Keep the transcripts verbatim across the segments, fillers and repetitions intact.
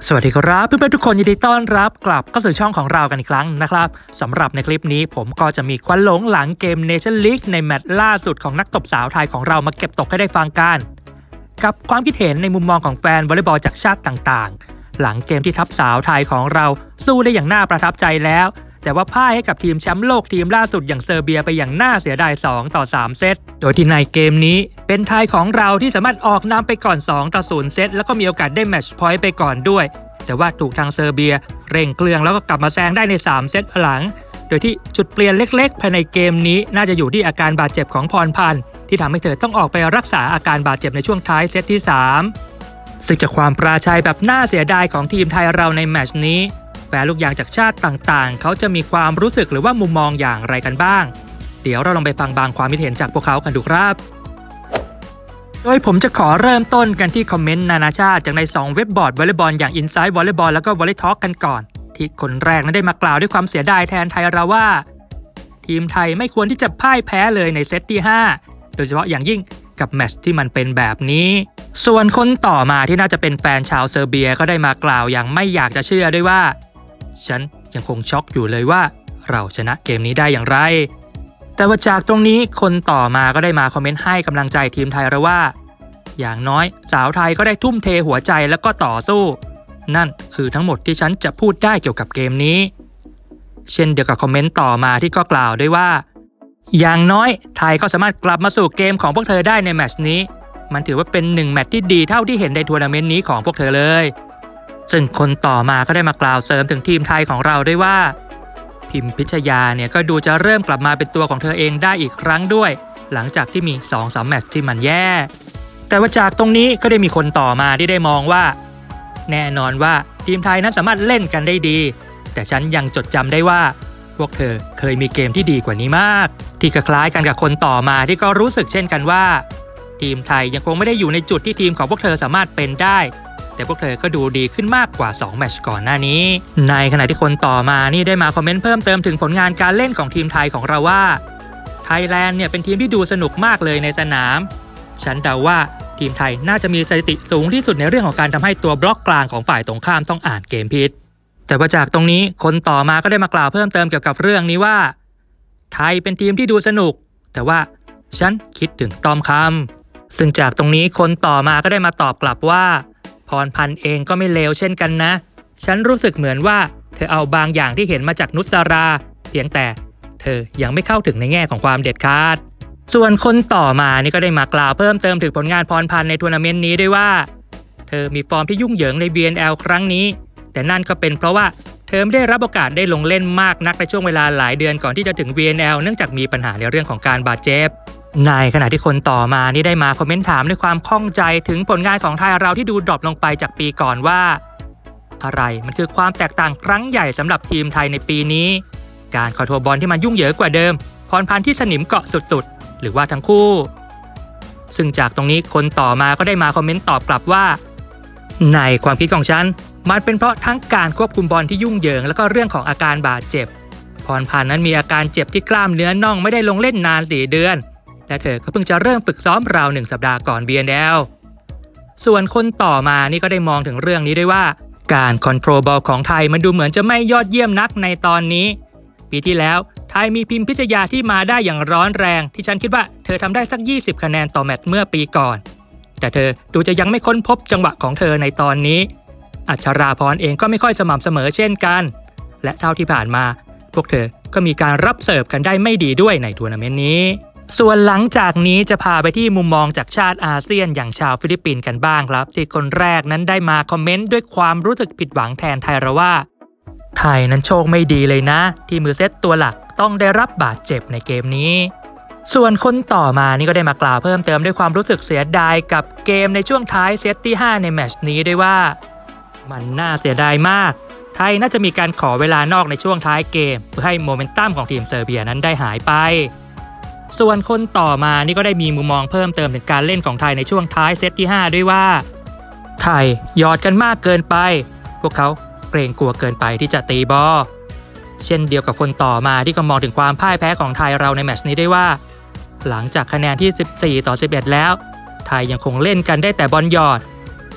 สวัสดีครับเพื่อนๆทุกคนยินดีต้อนรับกลับเข้าสู่ช่องของเรากันอีกครั้งนะครับสำหรับในคลิปนี้ผมก็จะมีควันหลงหลังเกม Nation League ในแมตช์ล่าสุดของนักตบสาวไทยของเรามาเก็บตกให้ได้ฟังกันกับความคิดเห็นในมุมมองของแฟนวอลเลย์บอลจากชาติต่างๆหลังเกมที่ทัพสาวไทยของเราสู้ได้อย่างน่าประทับใจแล้วแต่ว่าพ่ายให้กับทีมแชมป์โลกทีมล่าสุดอย่างเซอร์เบียไปอย่างน่าเสียดายสองต่อสามเซตโดยที่ในเกมนี้เป็นไทยของเราที่สามารถออกนำไปก่อนสองต่อศูนย์เซตแล้วก็มีโอกาสได้แมตช์พอยต์ไปก่อนด้วยแต่ว่าถูกทางเซอร์เบียเร่งเครื่องแล้วก็กลับมาแซงได้ในสามเซตหลังโดยที่จุดเปลี่ยนเล็กๆภายในเกมนี้น่าจะอยู่ที่อาการบาดเจ็บของพรพันธ์ที่ทำให้เธอต้องออกไปรักษาอาการบาดเจ็บในช่วงท้ายเซตที่สามซึ่งจากความปราชัยแบบน่าเสียดายของทีมไทยเราในแมตช์นี้แฟนลูกยางจากชาติต่างๆเขาจะมีความรู้สึกหรือว่ามุมมองอย่างไรกันบ้างเดี๋ยวเราลองไปฟังบางความคิดเห็นจากพวกเขากันดูครับโดยผมจะขอเริ่มต้นกันที่คอมเมนต์นานาชาติจากในสองเว็บบอร์ดวอลเลย์บอลอย่าง Inside Volleyball แล้วก็ Volley Talk กันก่อนที่คนแรกนั้นได้มากล่าวด้วยความเสียดายแทนไทยเราว่าทีมไทยไม่ควรที่จะพ่ายแพ้เลยในเซตที่ห้าโดยเฉพาะอย่างยิ่งกับแมตช์ที่มันเป็นแบบนี้ส่วนคนต่อมาที่น่าจะเป็นแฟนชาวเซอร์เบียก็ได้มากล่าวอย่างไม่อยากจะเชื่อด้วยว่าฉันยังคงช็อกอยู่เลยว่าเราชนะเกมนี้ได้อย่างไรแต่ว่าจากตรงนี้คนต่อมาก็ได้มาคอมเมนต์ให้กำลังใจทีมไทยเราว่าอย่างน้อยสาวไทยก็ได้ทุ่มเทหัวใจแล้วก็ต่อสู้นั่นคือทั้งหมดที่ฉันจะพูดได้เกี่ยวกับเกมนี้เช่นเดียวกับคอมเมนต์ต่อมาที่ก็กล่าวด้วยว่าอย่างน้อยไทยก็สามารถกลับมาสู่เกมของพวกเธอได้ในแมตช์นี้มันถือว่าเป็นหนึ่งแมตช์ที่ดีเท่าที่เห็นในทัวร์นาเมนต์นี้ของพวกเธอเลยซึ่งคนต่อมาก็ได้มากล่าวเสริมถึงทีมไทยของเราด้วยว่าพิมพิชยาเนี่ยก็ดูจะเริ่มกลับมาเป็นตัวของเธอเองได้อีกครั้งด้วยหลังจากที่มี สองสาม แมตช์ที่มันแย่แต่ว่าจากตรงนี้ก็ได้มีคนต่อมาที่ได้มองว่าแน่นอนว่าทีมไทยนั้นสามารถเล่นกันได้ดีแต่ฉันยังจดจำได้ว่าพวกเธอเคยมีเกมที่ดีกว่านี้มากที่คล้ายกันกับคนต่อมาที่ก็รู้สึกเช่นกันว่าทีมไทยยังคงไม่ได้อยู่ในจุดที่ทีมของพวกเธอสามารถเป็นได้แต่พวกเธอก็ดูดีขึ้นมากกว่าสองแมตช์ก่อนหน้านี้ในขณะที่คนต่อมานี่ได้มาคอมเมนต์เพิ่มเติมถึงผลงานการเล่นของทีมไทยของเราว่าไทยแลนด์เนี่ยเป็นทีมที่ดูสนุกมากเลยในสนามฉันเดาว่าทีมไทยน่าจะมีสถิติสูงที่สุดในเรื่องของการทำให้ตัวบล็อกกลางของฝ่ายตรงข้ามต้องอ่านเกมผิดแต่ว่าจากตรงนี้คนต่อมาก็ได้มากล่าวเพิ่มเติมเกี่ยวกับเรื่องนี้ว่าไทยเป็นทีมที่ดูสนุกแต่ว่าฉันคิดถึงตอมคำซึ่งจากตรงนี้คนต่อมาก็ได้มาตอบกลับว่าพรพันธ์เองก็ไม่เลวเช่นกันนะฉันรู้สึกเหมือนว่าเธอเอาบางอย่างที่เห็นมาจากนุสราเพียงแต่เธอยังไม่เข้าถึงในแง่ของความเด็ดขาดส่วนคนต่อมานี่ก็ได้มากล่าวเพิ่มเติมถึงผลงานพรพันธ์ในทัวร์นาเมนต์นี้ด้วยว่าเธอมีฟอร์มที่ยุ่งเหยิงใน บี เอ็น แอล ครั้งนี้แต่นั่นก็เป็นเพราะว่าเธอไม่ได้รับโอกาสได้ลงเล่นมากนักในช่วงเวลาหลายเดือนก่อนที่จะถึง บี เอ็น แอล เนื่องจากมีปัญหาในเรื่องของการบาดเจ็บในขณะที่คนต่อมานี่ได้มาคอมเมนต์ถามด้วยความข้องใจถึงผลงานของไทยเราที่ดูดรอปลงไปจากปีก่อนว่าอะไรมันคือความแตกต่างครั้งใหญ่สำหรับทีมไทยในปีนี้การคอนโทรลบอลที่มันยุ่งเหยิงกว่าเดิมพรพันธ์ที่สนิมเกาะสุดๆหรือว่าทั้งคู่ซึ่งจากตรงนี้คนต่อมาก็ได้มาคอมเมนต์ตอบกลับว่าในความคิดของฉันมันเป็นเพราะทั้งการควบคุมบอลที่ยุ่งเหยิงแล้วก็เรื่องของอาการบาดเจ็บพรพันธ์นั้นมีอาการเจ็บที่กล้ามเนื้อน่องไม่ได้ลงเล่นนานสี่เดือนและเธอก็เพิ่งจะเริ่มฝึกซ้อมราวหนึ่งสัปดาห์ก่อน บี เอ็น แอล ส่วนคนต่อมานี่ก็ได้มองถึงเรื่องนี้ด้วยว่าการคอนโทรลบอลของไทยมันดูเหมือนจะไม่ยอดเยี่ยมนักในตอนนี้ปีที่แล้วไทยมีพิมพิชยาที่มาได้อย่างร้อนแรงที่ฉันคิดว่าเธอทำได้สักยี่สิบคะแนนต่อแมตช์เมื่อปีก่อนแต่เธอดูจะยังไม่ค้นพบจังหวะของเธอในตอนนี้อัชราพรเองก็ไม่ค่อยสม่ำเสมอเช่นกันและเท่าที่ผ่านมาพวกเธอก็มีการรับเสิร์ฟกันได้ไม่ดีด้วยในทัวร์นาเมนต์นี้ส่วนหลังจากนี้จะพาไปที่มุมมองจากชาติอาเซียนอย่างชาวฟิลิปปินส์กันบ้างครับที่คนแรกนั้นได้มาคอมเมนต์ด้วยความรู้สึกผิดหวังแทนไทยเราว่าไทยนั้นโชคไม่ดีเลยนะที่มือเซตตัวหลักต้องได้รับบาดเจ็บในเกมนี้ส่วนคนต่อมานี่ก็ได้มากล่าวเพิ่มเติมด้วยความรู้สึกเสียดายกับเกมในช่วงท้ายเซตที่ห้าในแมตช์นี้ด้วยว่ามันน่าเสียดายมากไทยน่าจะมีการขอเวลานอกในช่วงท้ายเกมเพื่อให้โมเมนตัมของทีมเซอร์เบียนั้นได้หายไปส่วนคนต่อมานี่ก็ได้มีมุมมองเพิ่มเติมถึงการเล่นของไทยในช่วงท้ายเซตที่ห้าด้วยว่าไทยหยอดกันมากเกินไปพวกเขาเกรงกลัวเกินไปที่จะตีบอลเช่นเดียวกับคนต่อมาที่ก็มองถึงความพ่ายแพ้ของไทยเราในแมตช์นี้ได้ว่าหลังจากคะแนนที่สิบสี่ต่อสิบเอ็ดแล้วไทยยังคงเล่นกันได้แต่บอลหยอดพ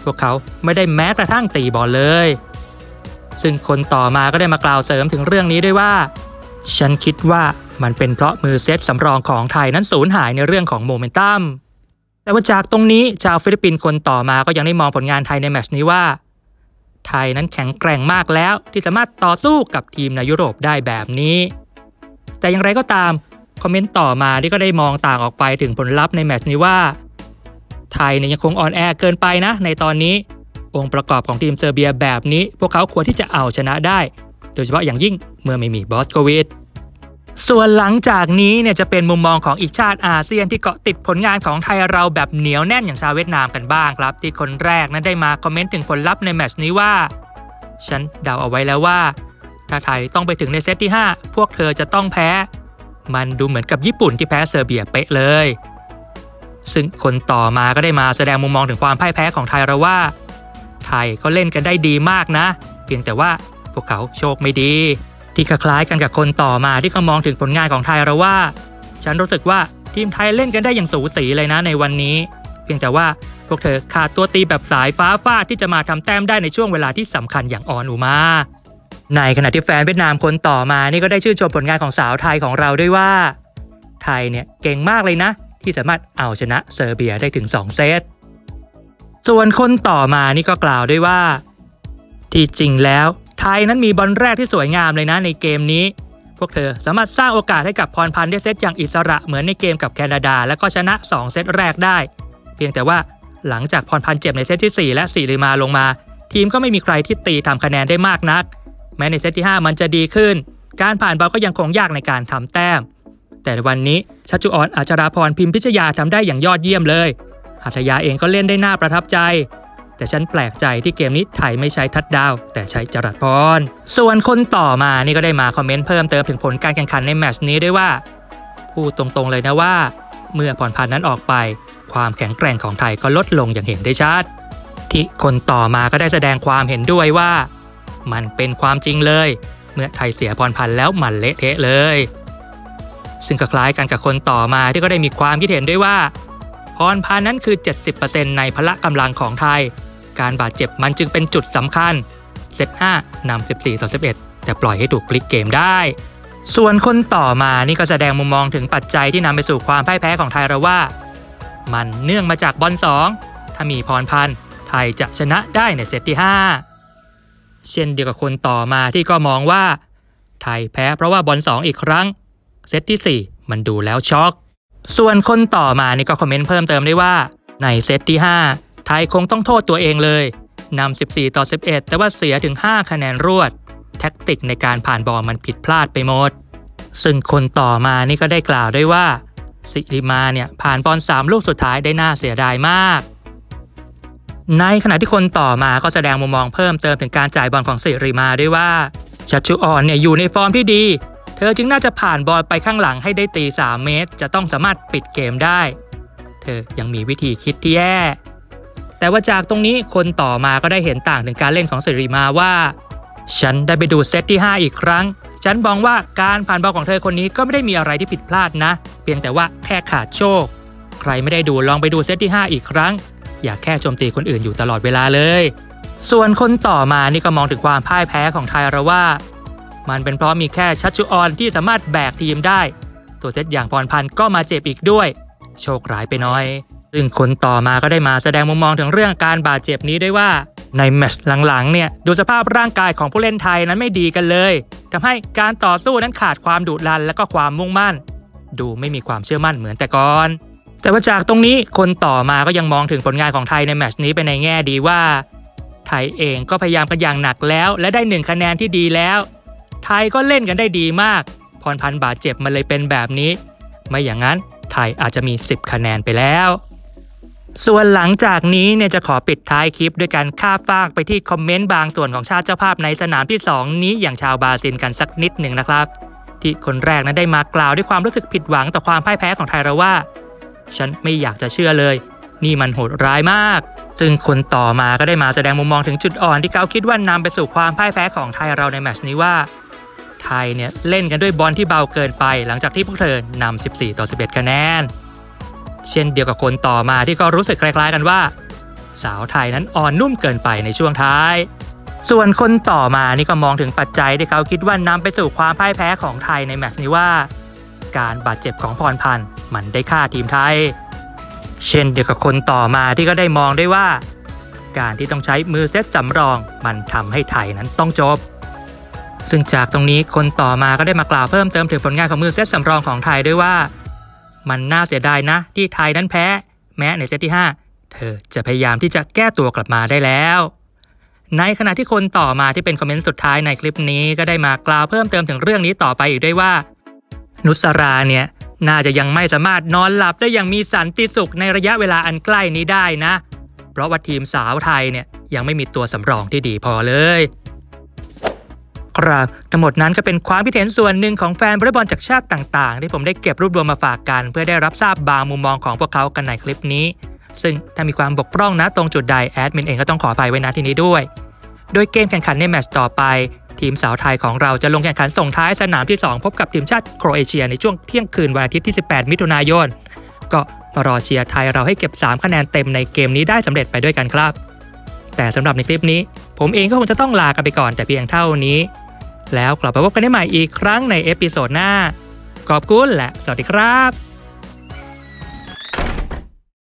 วกเขาไม่ได้แม้กระทั่งตีบอลเลยซึ่งคนต่อมาก็ได้มากล่าวเสริมถึงเรื่องนี้ด้วยว่าฉันคิดว่ามันเป็นเพราะมือเซตสำรองของไทยนั้นสูญหายในเรื่องของโมเมนตัมแต่ว่าจากตรงนี้ชาวฟิลิปปินส์คนต่อมาก็ยังได้มองผลงานไทยในแมตช์นี้ว่าไทยนั้นแข็งแกร่งมากแล้วที่สามารถต่อสู้กับทีมในยุโรปได้แบบนี้แต่อย่างไรก็ตามคอมเมนต์ต่อมาที่ก็ได้มองต่างออกไปถึงผลลัพธ์ในแมตช์นี้ว่าไทยเนี่ยยังคงอ่อนแอเกินไปนะในตอนนี้องค์ประกอบของทีมเซอร์เบียแบบนี้พวกเขาควรที่จะเอาชนะได้โดยเฉพาะอย่างยิ่งเมื่อไม่มีบอสโควิดส่วนหลังจากนี้เนี่ยจะเป็นมุมมองของอีกชาติอาเซียนที่เกาะติดผลงานของไทยเราแบบเหนียวแน่นอย่างชาวเวียดนามกันบ้างครับที่คนแรกนั้นได้มาคอมเมนต์ถึงผลลัพธ์ในแมตช์นี้ว่าฉันเดาเอาไว้แล้วว่าถ้าไทยต้องไปถึงในเซตที่ห้าพวกเธอจะต้องแพ้มันดูเหมือนกับญี่ปุ่นที่แพ้เซอร์เบียเป๊ะเลยซึ่งคนต่อมาก็ได้มาแสดงมุมมองถึงความพ่ายแพ้ของไทยเราว่าไทยเขาเล่นกันได้ดีมากนะเพียงแต่ว่าพวกเขาโชคไม่ดีที่คล้ายกันกับคนต่อมาที่เขามองถึงผลงานของไทยเราว่าฉันรู้สึกว่าทีมไทยเล่นกันได้อย่างสูสีเลยนะในวันนี้เพียงแต่ว่าพวกเธอขาดตัวตีแบบสายฟ้าฟาดที่จะมาทำแต้มได้ในช่วงเวลาที่สำคัญอย่างออนอุมาในขณะที่แฟนเวียดนามคนต่อมานี่ก็ได้ชื่นชมผลงานของสาวไทยของเราด้วยว่าไทยเนี่ยเก่งมากเลยนะที่สามารถเอาชนะเซอร์เบียได้ถึงสองเซตส่วนคนต่อมานี่ก็กล่าวด้วยว่าที่จริงแล้วไทยนั้นมีบอลแรกที่สวยงามเลยนะในเกมนี้พวกเธอสามารถสร้างโอกาสให้กับพรพันธ์ได้เซตอย่างอิสระเหมือนในเกมกับแคนาดาและก็ชนะสองเซตแรกได้เพียงแต่ว่าหลังจากพรพันธ์เจ็บในเซตที่สี่และสิริมาลงมาทีมก็ไม่มีใครที่ตีทำคะแนนได้มากนักแม้ในเซตที่ห้ามันจะดีขึ้นการผ่านบอลก็ยังคงยากในการทำแต้มแต่ในวันนี้ชัชจุออนอัชราพรพิมพิชยาทำได้อย่างยอดเยี่ยมเลยหัตถยาเองก็เล่นได้น่าประทับใจแต่ฉันแปลกใจที่เกมนี้ไทยไม่ใช้ทัชดาวน์แต่ใช้จรัสพรส่วนคนต่อมานี่ก็ได้มาคอมเมนต์เพิ่มเติมถึงผลการแข่งขันในแมตช์นี้ด้วยว่าพูดตรงๆเลยนะว่าเมื่อพรพันธ์นั้นออกไปความแข็งแกร่งของไทยก็ลดลงอย่างเห็นได้ชัดที่คนต่อมาก็ได้แสดงความเห็นด้วยว่ามันเป็นความจริงเลยเมื่อไทยเสียพรพันธ์แล้วมันเละเทะเลยซึ่งก็คล้ายกันกับคนต่อมาที่ก็ได้มีความคิดเห็นด้วยว่าพรพันธ์นั้นคือ เจ็ดสิบเปอร์เซ็นต์ ในพละกำลังของไทยการบาดเจ็บมันจึงเป็นจุดสำคัญเซตห้านำสิบสี่ต่อสิบเอ็ดแต่ปล่อยให้ถูกพลิกเกมได้ส่วนคนต่อมานี่ก็แสดงมุมมองถึงปัจจัยที่นำไปสู่ความพ่ายแพ้ของไทยเราว่ามันเนื่องมาจากบอลสองถ้ามีพรพันธ์ไทยจะชนะได้ในเซตที่ห้าเช่นเดียวกับคนต่อมาที่ก็มองว่าไทยแพ้เพราะว่าบอลสองอีกครั้งเซตที่สี่มันดูแล้วช็อกส่วนคนต่อมานี่ก็คอมเมนต์เพิ่มเติมได้ว่าในเซตที่ห้าไทยคงต้องโทษตัวเองเลยนำสิบสี่ต่อสิบเอ็ดแต่ว่าเสียถึงห้าคะแนนรวดแท็กติกในการผ่านบอลมันผิดพลาดไปหมดซึ่งคนต่อมานี่ก็ได้กล่าวด้วยว่าสิริมาเนี่ยผ่านบอลสามลูกสุดท้ายได้น่าเสียดายมากในขณะที่คนต่อมาก็แสดงมุมมองเพิ่มเติมถึงการจ่ายบอลของสิริมาด้วยว่าชัชชุออนเนี่ยอยู่ในฟอร์มที่ดีเธอจึงน่าจะผ่านบอลไปข้างหลังให้ได้ตีสามเมตรจะต้องสามารถปิดเกมได้เธอยังมีวิธีคิดที่แย่แต่ว่าจากตรงนี้คนต่อมาก็ได้เห็นต่างถึงการเล่นของสิริมาว่าฉันได้ไปดูเซตที่ห้าอีกครั้งฉันมองว่าการผ่านบอลของเธอคนนี้ก็ไม่ได้มีอะไรที่ผิดพลาดนะเพียงแต่ว่าแค่ขาดโชคใครไม่ได้ดูลองไปดูเซตที่ห้าอีกครั้งอย่าแค่โจมตีคนอื่นอยู่ตลอดเวลาเลยส่วนคนต่อมานี่ก็มองถึงความพ่ายแพ้ของไทยเราว่ามันเป็นเพราะมีแค่ชัชชุออนที่สามารถแบกทีมได้ตัวเซตอย่างพรพันธ์ก็มาเจ็บอีกด้วยโชคร้ายไปหน่อยซึ่งคนต่อมาก็ได้มาแสดงมุมมองถึงเรื่องการบาดเจ็บนี้ด้วยว่าในแมตช์หลังๆเนี่ยดูสภาพร่างกายของผู้เล่นไทยนั้นไม่ดีกันเลยทำให้การต่อสู้นั้นขาดความดุดันและก็ความมุ่งมั่นดูไม่มีความเชื่อมั่นเหมือนแต่ก่อนแต่ว่าจากตรงนี้คนต่อมาก็ยังมองถึงผลงานของไทยในแมตช์นี้ไปในแง่ดีว่าไทยเองก็พยายามกันอย่างหนักแล้วและได้หนึ่งคะแนนที่ดีแล้วไทยก็เล่นกันได้ดีมากพรพันธ์บาดเจ็บมันเลยเป็นแบบนี้ไม่อย่างนั้นไทยอาจจะมีสิบคะแนนไปแล้วส่วนหลังจากนี้เนี่ยจะขอปิดท้ายคลิปด้วยการข้ามฟากไปที่คอมเมนต์บางส่วนของชาติเจ้าภาพในสนามที่สองนี้อย่างชาวบราซิลกันสักนิดหนึ่งนะครับที่คนแรกนั้นได้มากล่าวด้วยความรู้สึกผิดหวังต่อความพ่ายแพ้ของไทยเราว่าฉันไม่อยากจะเชื่อเลยนี่มันโหดร้ายมากซึ่งคนต่อมาก็ได้มาแสดงมุมมองถึงจุดอ่อนที่เขาคิดว่านำไปสู่ความพ่ายแพ้ของไทยเราในแมตช์นี้ว่าไทยเนี่ยเล่นกันด้วยบอลที่เบาเกินไปหลังจากที่พวกเธอนำสิบสี่ต่อสิบเอ็ดคะแนนเช่นเดียวกับคนต่อมาที่ก็รู้สึกคล้ายๆกันว่าสาวไทยนั้นอ่อนนุ่มเกินไปในช่วงท้ายส่วนคนต่อมานี่ก็มองถึงปัจจัยที่เขาคิดว่านำไปสู่ความพ่ายแพ้ของไทยในแมตช์นี้ว่าการบาดเจ็บของพรพันธ์มันได้ฆ่าทีมไทยเช่นเดียวกับคนต่อมาที่ก็ได้มองด้วยว่าการที่ต้องใช้มือเซตสำรองมันทำให้ไทยนั้นต้องจบซึ่งจากตรงนี้คนต่อมาก็ได้มากล่าวเพิ่มเติมถึงผลงานของมือเซตสำรองของไทยด้วยว่ามันน่าเสียดายนะที่ไทยนั้นแพ้แม้ในเซตที่ห้าเธอจะพยายามที่จะแก้ตัวกลับมาได้แล้วในขณะที่คนต่อมาที่เป็นคอมเมนต์สุดท้ายในคลิปนี้ก็ได้มากล่าวเพิ่มเติมถึงเรื่องนี้ต่อไปอีกด้วยว่านุสราเนี่ยน่าจะยังไม่สามารถนอนหลับได้อย่างมีสันติสุขในระยะเวลาอันใกล้นี้ได้นะเพราะว่าทีมสาวไทยเนี่ยยังไม่มีตัวสำรองที่ดีพอเลยครับทั้งหมดนั้นก็เป็นความคิดเห็นส่วนหนึ่งของแฟนวอลเลย์บอลจากชาติต่างๆที่ผมได้เก็บรวบรวมมาฝากกันเพื่อได้รับทราบบางมุมมองของพวกเขากันในคลิปนี้ซึ่งถ้ามีความบกพร่องนะตรงจุดใดแอดมินเองก็ต้องขออภัยไว้ณที่นี้ด้วยโดยเกมแข่งขันในแมตช์ต่อไปทีมสาวไทยของเราจะลงแข่งขันส่งท้ายสนามที่สองพบกับทีมชาติโครเอเชียในช่วงเที่ยงคืนวันอาทิตย์ที่สิบแปดมิถุนายนก็มารอเชียร์ไทยเราให้เก็บสามคะแนนเต็มในเกมนี้ได้สำเร็จไปด้วยกันครับแต่สำหรับในคลิปนี้ผมเองก็คงจะต้องลากันไปก่อนแต่เพียงเท่านี้แล้วกลับมาพบกันได้ใหม่อีกครั้งในเอพิโซดหน้าขอบคุณและสวัสดีครับ